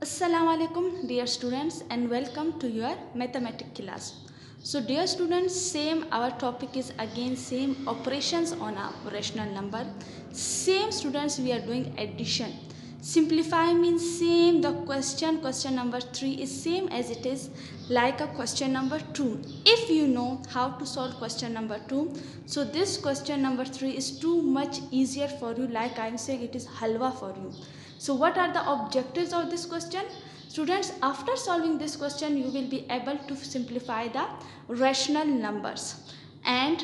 Assalamu alaikum dear students and welcome to your mathematics class. So dear students, same our topic is again same operations on a rational number. Same students, we are doing addition. Simplify means same, the question number 3 is same as it is like a question number 2. If you know how to solve question number 2, so this question number 3 is too much easier for you, like I am saying it is halwa for you. So what are the objectives of this question? Students, after solving this question, you will be able to simplify the rational numbers. And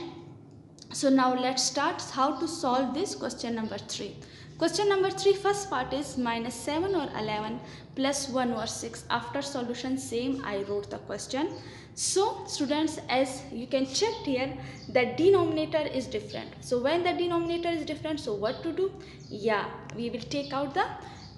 so now let's start how to solve this question number 3. Question number 3, first part is minus 7 or 11 plus 1 or 6. After solution, same I wrote the question. So students, as you can check here, the denominator is different. So when the denominator is different, so what to do? Yeah, we will take out the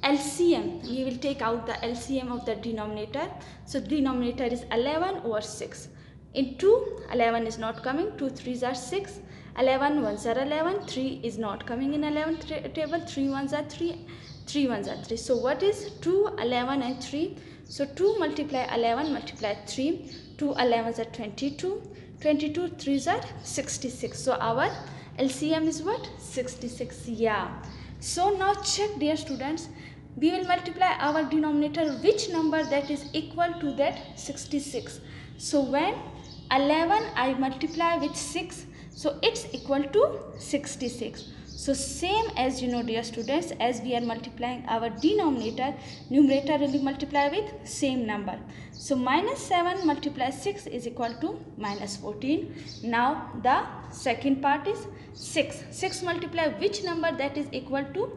LCM. We will take out the LCM of the denominator. So denominator is 11 over 6. In 2, 11 is not coming. 2 3s are 6. 11 1s are 11. 3 is not coming in 11 table. 3 1s are 3. 3 1s are 3. So what is 2, 11 and 3? So 2 multiply 11 multiply 3. 2 11s are 22. 22 3s are 66. So our LCM is what? 66. Yeah. So now check, dear students. We will multiply our denominator which number that is equal to that 66. So when 11 I multiply with 6, so it's equal to 66. So same as you know, dear students, as we are multiplying our denominator, numerator will be multiplied with same number. So minus 7 multiply 6 is equal to minus 14. Now the second part is 6. 6 multiply which number that is equal to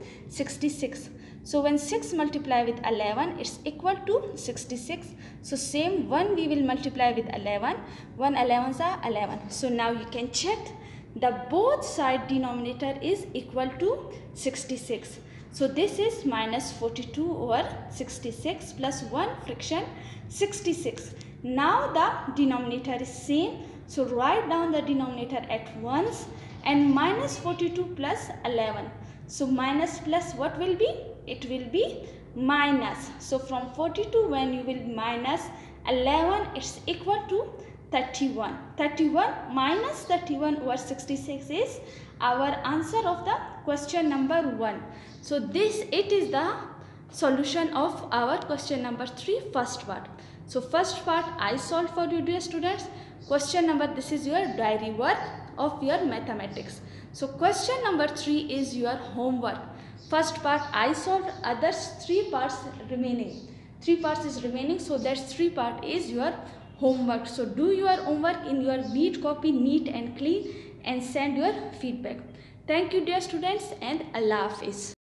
66. So when 6 multiply with 11, it's equal to 66. So same 1 we will multiply with 11. 1 11s are 11. So now you can check the both side denominator is equal to 66. So this is minus 42 over 66 plus 1 fraction 66. Now the denominator is same. So write down the denominator at once, and minus 42 plus 11. So minus plus what will be? It will be minus. So from 42 when you will minus 11, it's equal to 31. 31 minus 31 over 66 is our answer of the question number 1. So this it is the solution of our question number 3 first part. So first part I solved for you, dear students. Question number, this is your diary work of your mathematics. So question number 3 is your homework. First part I solved, others 3 parts remaining. 3 parts is remaining, so that 3 part is your homework. So do your homework in your neat copy, neat and clean, and send your feedback. Thank you, dear students, and Allah Hafiz.